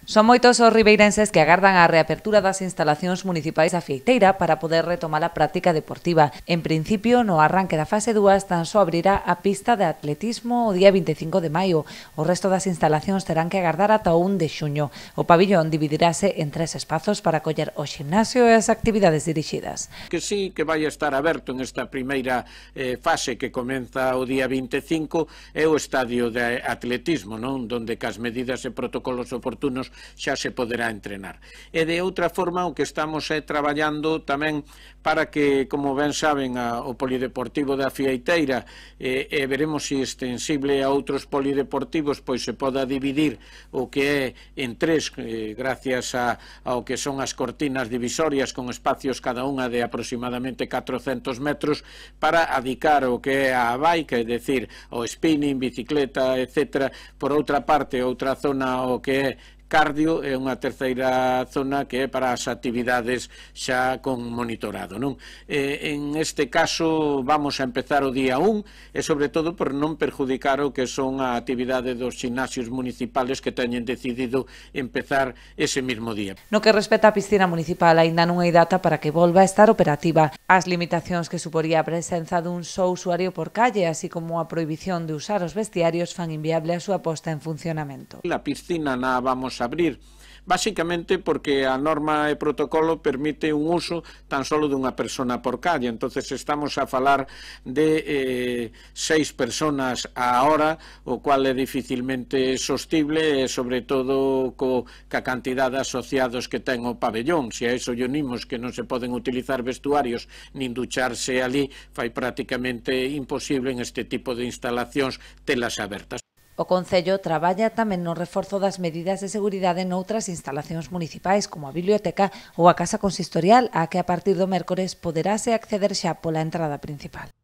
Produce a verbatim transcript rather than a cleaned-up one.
Son moitos os ribeirenses que agardan a reapertura das instalacións municipais da Fieiteira para poder retomar a práctica deportiva. En principio, no arranque da fase dúas tan só abrirá a pista de atletismo o día vinte e cinco de maio. O resto das instalacións terán que agardar ata o un de xuño. O pabillón dividirase en tres espazos para acoller o ximnasio e as actividades dirixidas. Que sí que vai estar aberto en esta primeira eh, fase que comeza o día vinte e cinco é o estadio de atletismo, non? Donde cas medidas e protocolos oportunos xa se poderá entrenar. E de outra forma o que estamos é traballando tamén para que, como ben saben, a, o polideportivo da Fieiteira e, e veremos se extensible a outros polideportivos, pois se poda dividir o que é en tres, eh, gracias a, ao que son as cortinas divisorias con espacios cada unha de aproximadamente catrocentos metros para adicar o que é a bike, é dicir, o spinning, bicicleta, etcétera. Por outra parte, outra zona o que é cardio é unha terceira zona que é para as actividades xa con monitorado, non? Eh, en este caso vamos a empezar o día un e sobre todo por non perjudicar o que son a actividade dos ximnasios municipales que teñen decidido empezar ese mismo día. No que respecta á piscina municipal, aínda non hai data para que volva a estar operativa. As limitacións que suporía a presenza dun só usuario por calle, así como a prohibición de usar os vestiarios, fan inviable a súa posta en funcionamento. La piscina na vamos a abrir básicamente porque a norma e protocolo permite un uso tan solo dunha persona por calle, entonces estamos a falar de eh, seis personas á hora, o cual é dificilmente sostible e sobre todo co, ca cantidad de asociados que ten o pabellón. Se a iso lle unimos que non se poden utilizar vestuarios nin ducharse ali, fai prácticamente imposible en este tipo de instalacións telas abertas. O Concello traballa tamén no reforzo das medidas de seguridade noutras instalacións municipais, como a biblioteca ou a casa consistorial, a que a partir do mércores poderase acceder xa pola entrada principal.